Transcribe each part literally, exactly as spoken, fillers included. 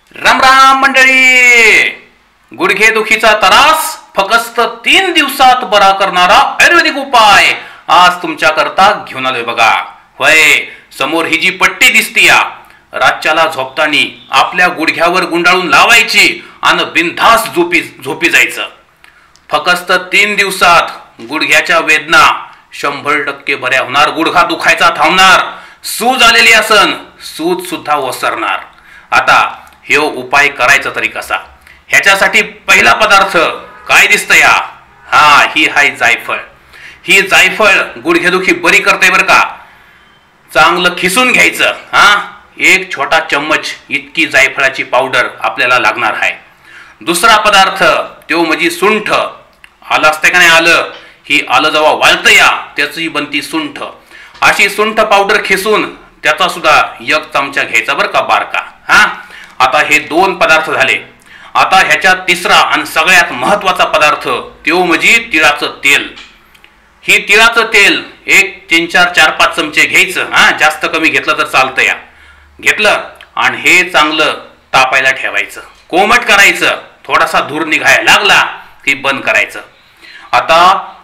राम राम मंडळी. गुडघे दुखीचा त्रास फक्त तीन दिवसात बरा करणारा आयुर्वेदिक उपाय आज तुमच्या करता घेऊन आलोय बघा. होय, समोर ही जी पट्टी दिसतीया रातच्याला झोपतानी आपल्या गुडघ्यावर गुंडाळून लावायची आणि बिनधास्त झोपी झोपी जायचं. फक्त तीन दिवसात गुडघ्याच्या वेदना शंभर टक्के बऱ्या होणार. गुडघा दुखायचा थांबणार. सूज आलेली असन सूज सुद्धा ओसरणार. आता हे उपाय करायचा तरी कसा? ह्याच्यासाठी पहिला पदार्थ काय दिसतंय? हा ही हाय जायफळ. ही जायफळ गुडघेदुखी बरी करते बर का. चांगलं खिसून घ्यायचं. हा एक छोटा चम्मच इतकी जायफळाची पावडर आपल्याला लागणार आहे. दुसरा पदार्थ तो म्हणजे सुंठ. आलं असते का नाही आलं? ही आलं जेव्हा वाळतं या त्याची बनती सुंठ. अशी सुंठ पावडर खिसून त्याचा सुद्धा एक चमचा घ्यायचा बरं का बारका. हा आता हे दोन पदार्थ झाले. आता ह्याच्यात तिसरा आणि सगळ्यात महत्वाचा पदार्थ तो म्हणजे तिळाचं तेल. ही तिळाचं तेल एक तीन चार चार पाच चमचे घ्यायचं. हा जास्त कमी घेतलं तर चालतं या. घेतलं आणि हे चांगलं तापायला ठेवायचं. कोमट करायचं. थोडासा धूर निघायला लागला की बंद करायचं. आता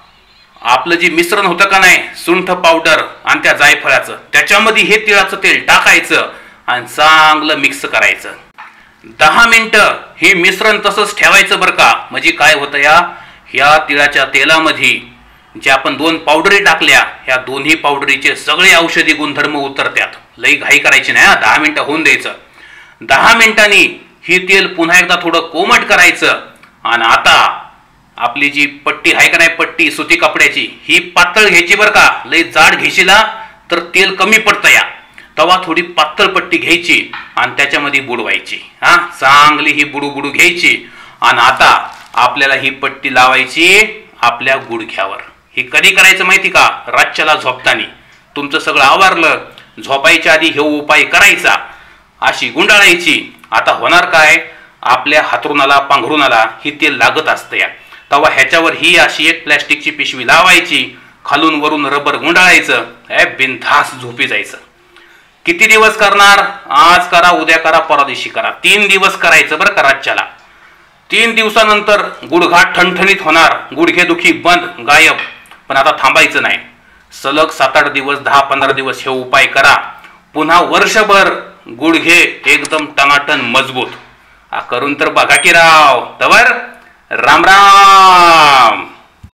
आपलं जे मिश्रण होतं का नाही सुंठ पावडर आणि त्या जायफळाचं त्याच्यामध्ये हे तिळाचं तेल टाकायचं आणि चांगलं मिक्स करायचं. दहा मिनिटं हे मिश्रण तसंच ठेवायचं बरं का. म्हणजे काय होतं या ह्या तिळाच्या तेलामध्ये जे आपण दोन पावडरी टाकल्या ह्या दोन्ही पावडरीचे सगळे औषधी गुणधर्म उतरतात. लई घाई करायची नाही. दहा मिनिटं होऊन द्यायचं. दहा मिनिटांनी ही तेल पुन्हा एकदा थोडं कोमट करायचं आणि आता आपली जी पट्टी आहे का नाही पट्टी सुती कपड्याची ही पातळ घ्यायची बरं का. लई जाड घेशीला तर तेल कमी पडतं या. तवा थोडी पातळ पट्टी घ्यायची आणि त्याच्यामध्ये बुडवायची. हा चांगली ही बुडू बुडू घ्यायची आणि आता आपल्याला ही पट्टी लावायची आपल्या गुडघ्यावर. ही कधी करायचं माहिती का? रातच्याला झोपतानी तुमचं सगळं आवरलं झोपायच्या आधी हे उपाय करायचा. अशी गुंडाळायची. आता होणार काय आपल्या हातरुणाला पांघरुणाला ही तेल लागत असतं या. तेव्हा ह्याच्यावर ही अशी एक प्लॅस्टिकची पिशवी लावायची. खालून वरून रबर गुंडाळायचं. हे बिनधास्त झोपी जायचं. किती दिवस करणार? आज करा, उद्या करा, परवा दिवशी करा. तीन दिवस करायचं बरं का रातच्याला. तीन दिवसानंतर गुडघा ठणठणीत होणार. गुडघेदुखी बंद गायब. पण आता थांबायचं नाही. सलग सात आठ दिवस दहा पंधरा दिवस हे उपाय करा. पुन्हा वर्षभर गुडघे एकदम टनाटन मजबूत. करून तर बघा की राव. तवर राम राम.